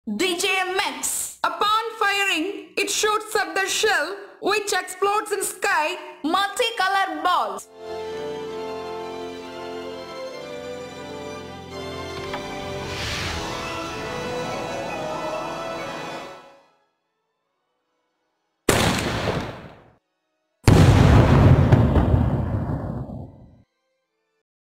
D.J.Mix. Upon firing, it shoots up the shell which explodes in sky multicolored balls.